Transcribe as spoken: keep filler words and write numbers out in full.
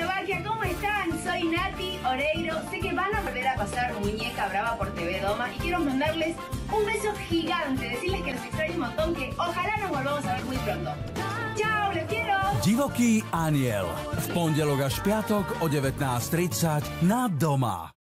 Checoslovaquia, ¿cómo están? Soy Nati Oreiro. Sé que van a volver a pasar Muñeca Brava por T V Doma y quiero mandarles un beso gigante, decirles que los extraño un montón, que ojalá nos volvamos a ver muy pronto. Čau, les quiero! Divoký aniel. V pondelok až piatok o devätnásť tridsať na Doma.